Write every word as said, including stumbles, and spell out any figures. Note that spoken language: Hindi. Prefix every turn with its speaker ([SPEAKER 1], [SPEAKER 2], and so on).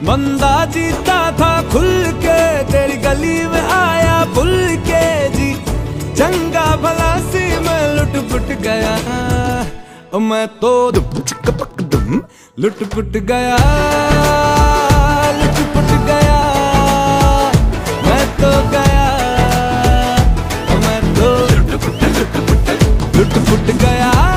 [SPEAKER 1] बंदा जीता था खुल के, तेरी गली में आया भूल के जी। चंगा भला सी मैं लुट पुट गया, मैं तो दुम चिक पक दुम लुट पुट गया।